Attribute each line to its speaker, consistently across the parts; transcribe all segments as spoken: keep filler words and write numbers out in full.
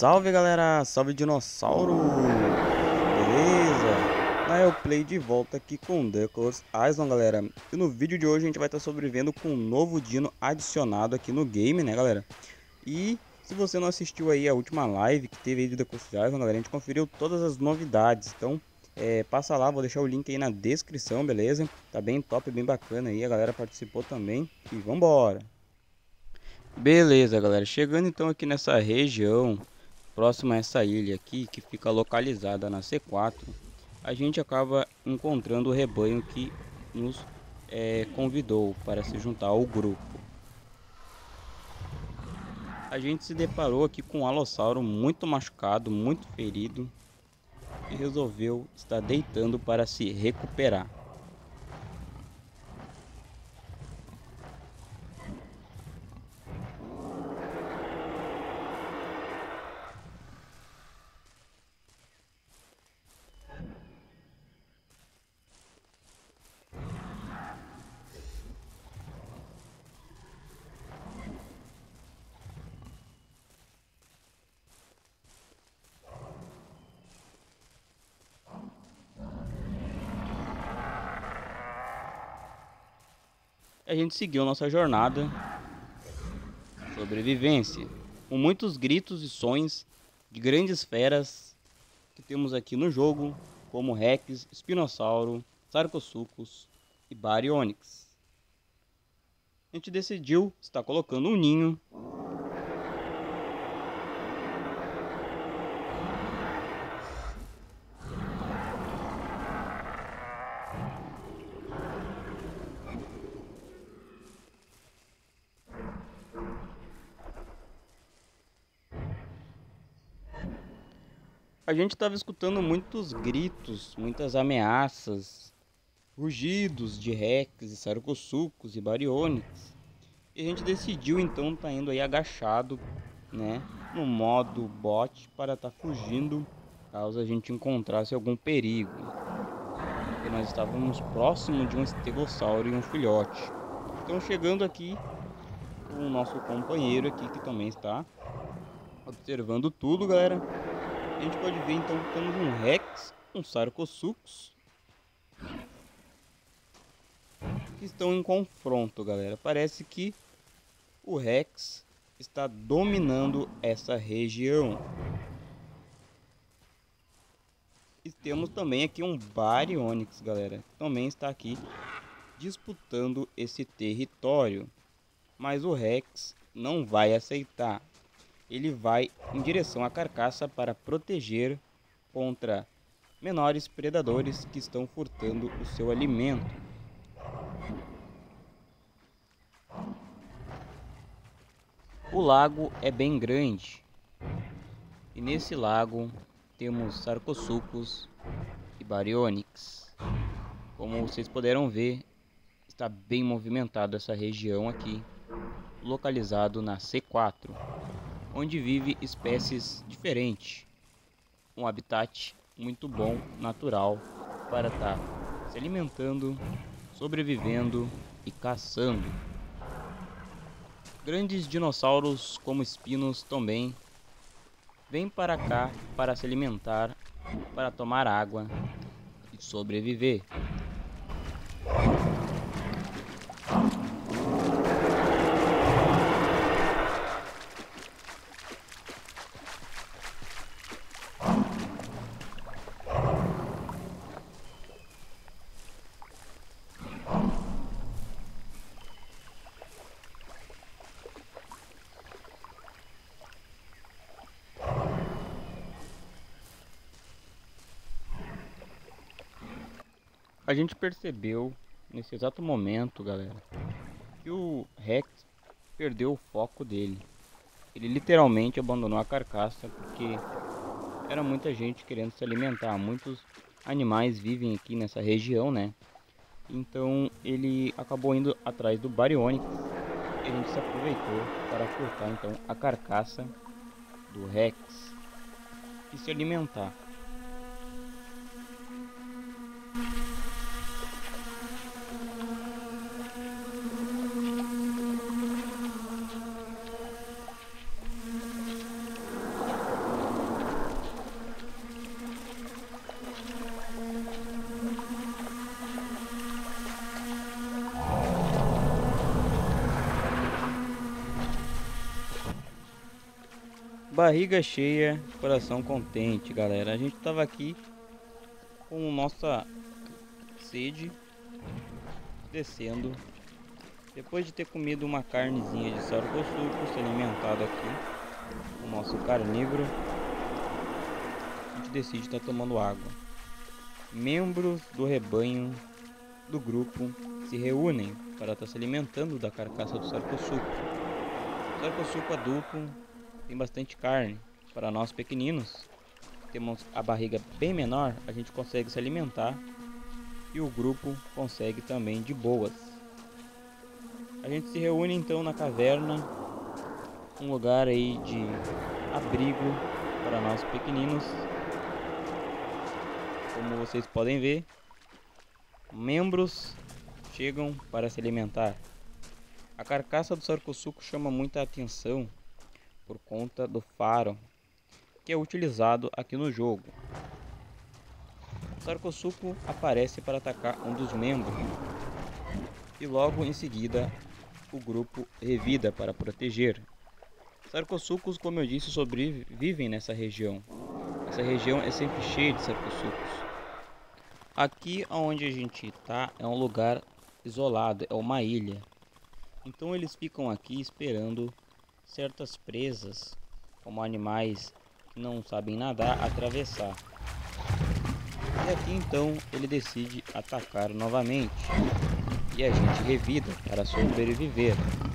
Speaker 1: Salve galera, salve dinossauro, beleza? Na eu play de volta aqui com Duckles Island, galera. E no vídeo de hoje a gente vai estar sobrevivendo com um novo dino adicionado aqui no game, né galera? E se você não assistiu aí a última live que teve aí de Duckles Island, galera, a gente conferiu todas as novidades. Então é, passa lá, vou deixar o link aí na descrição, beleza? Tá bem top, bem bacana aí, a galera participou também. E vambora! Beleza galera, chegando então aqui nessa região próxima a essa ilha aqui, que fica localizada na C quatro, a gente acaba encontrando o rebanho que nos é, convidou para se juntar ao grupo. A gente se deparou aqui com um alossauro muito machucado, muito ferido, e resolveu estar deitando para se recuperar. A gente seguiu nossa jornada de sobrevivência, com muitos gritos e sons de grandes feras que temos aqui no jogo, como Rex, Espinossauro, Sarcosuchus e Baryonyx. A gente decidiu estar colocando um ninho A gente estava escutando muitos gritos, muitas ameaças, rugidos de Rex, e Sarcosuchus e Baryonyx. E a gente decidiu então estar tá indo aí agachado, né, no modo bot para estar tá fugindo caso a gente encontrasse algum perigo. Porque nós estávamos próximo de um estegossauro e um filhote. Então chegando aqui, o nosso companheiro aqui que também está observando tudo, galera. A gente pode ver então que temos um Rex, um Sarcosuchus que estão em confronto, galera. Parece que o Rex está dominando essa região. E temos também aqui um Baryonyx, galera, que também está aqui disputando esse território. Mas o Rex não vai aceitar. Ele vai em direção à carcaça para proteger contra menores predadores que estão furtando o seu alimento. O lago é bem grande e nesse lago temos Sarcosuchus e Baryonyx. Como vocês puderam ver, está bem movimentado essa região aqui, localizado na C quatro, onde vive espécies diferentes, um habitat muito bom, natural, para estar se alimentando, sobrevivendo e caçando. Grandes dinossauros como espinos também vêm para cá para se alimentar, para tomar água e sobreviver. A gente percebeu nesse exato momento, galera, que o Rex perdeu o foco dele. Ele literalmente abandonou a carcaça porque era muita gente querendo se alimentar. Muitos animais vivem aqui nessa região, né? Então ele acabou indo atrás do Baryonyx e a gente se aproveitou para furtar então a carcaça do Rex e se alimentar. Barriga cheia, coração contente, galera. A gente tava aqui com nossa sede descendo. Depois de ter comido uma carnezinha de sarcosuco, se alimentado aqui, o nosso carnívoro, a gente decide estar tomando água. Membros do rebanho do grupo se reúnem para estar se alimentando da carcaça do sarcosuco. O sarcosuco adulto tem bastante carne. Para nós pequeninos, temos a barriga bem menor, a gente consegue se alimentar e o grupo consegue também de boas. A gente se reúne então na caverna, um lugar aí de abrigo para nós pequeninos. Como vocês podem ver, membros chegam para se alimentar. A carcaça do sarcosuco chama muita atenção por conta do faro que é utilizado aqui no jogo. O sarcosuco aparece para atacar um dos membros e logo em seguida o grupo revida para proteger. Sarcosucos, como eu disse, sobrevivem nessa região. Essa região é sempre cheia de sarcosucos. Aqui onde a gente está é um lugar isolado, é uma ilha. Então eles ficam aqui esperando certas presas, como animais que não sabem nadar, atravessar. E aqui então ele decide atacar novamente. E a gente revida para sobreviver.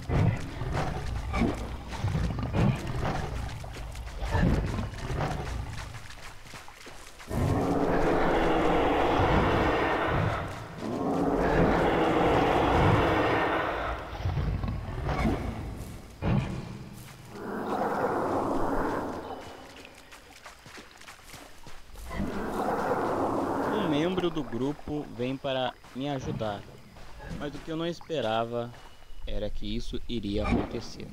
Speaker 1: Um membro do grupo vem para me ajudar. Mas o que eu não esperava era que isso iria acontecer.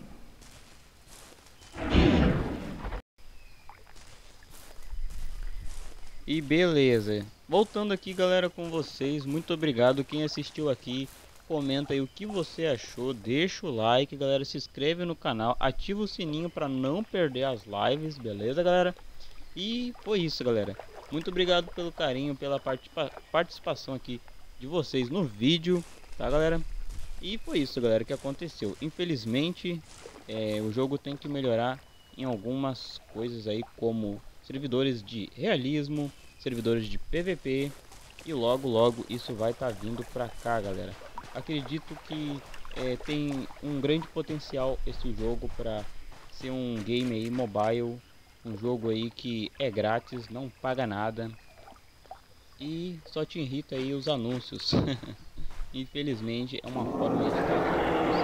Speaker 1: E beleza, voltando aqui galera com vocês, muito obrigado quem assistiu aqui, comenta aí o que você achou, deixa o like galera, se inscreve no canal, ativa o sininho para não perder as lives, beleza galera? E foi isso galera, muito obrigado pelo carinho, pela participa participação aqui de vocês no vídeo, tá galera? E foi isso galera que aconteceu. Infelizmente é, o jogo tem que melhorar em algumas coisas aí, como servidores de realismo, servidores de P V P, e logo logo isso vai estar tá vindo pra cá galera. Acredito que é, tem um grande potencial esse jogo para ser um game aí mobile, um jogo aí que é grátis, não paga nada e só te irrita aí os anúncios. Infelizmente é uma forma de estar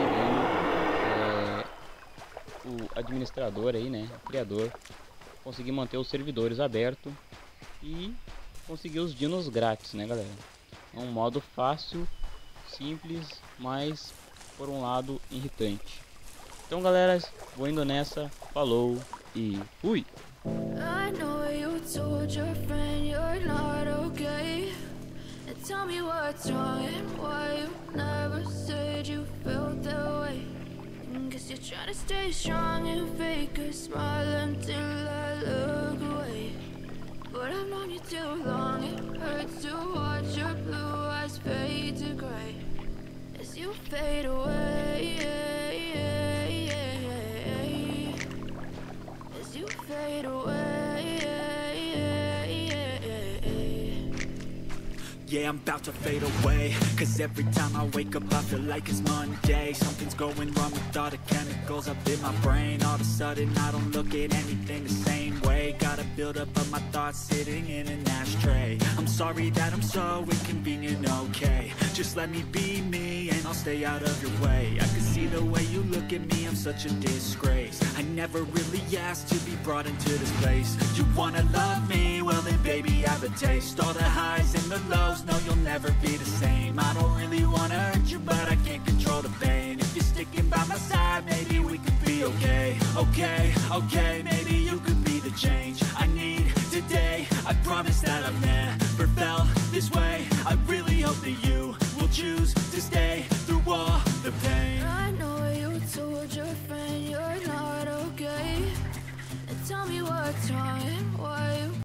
Speaker 1: conseguindo, é, o administrador aí, né, o criador, conseguir manter os servidores abertos e conseguir os dinos grátis, né galera? É um modo fácil, simples, mas por um lado irritante. Então galera, vou indo nessa, falou e fui!
Speaker 2: I know you told your friend you're not okay. And tell me what's wrong and why you never said you felt that way. Guess you're trying to stay strong and fake a smile until I look away. But I've known you too long, it hurts to watch your blue eyes fade to gray as you fade away. As you fade away.
Speaker 3: Yeah, I'm about to fade away, cause every time I wake up I feel like it's Monday. Something's going wrong with all the chemicals up in my brain. All of a sudden I don't look at anything the same way. Got a build up of my thoughts sitting in an ashtray. I'm sorry that I'm so inconvenient, okay. Just let me be me and I'll stay out of your way. I can see the way you look at me, I'm such a disgrace. I never really asked to be brought into this place. You wanna love me? Well then baby I have a taste. All the highs and the lows, no you'll never be the same. I don't really wanna hurt you but I can't control the pain. If you're sticking by my side maybe we could be okay. Okay, okay, maybe you could be the change I need today. I promise that I've never felt this way. I really hope that you will choose to stay.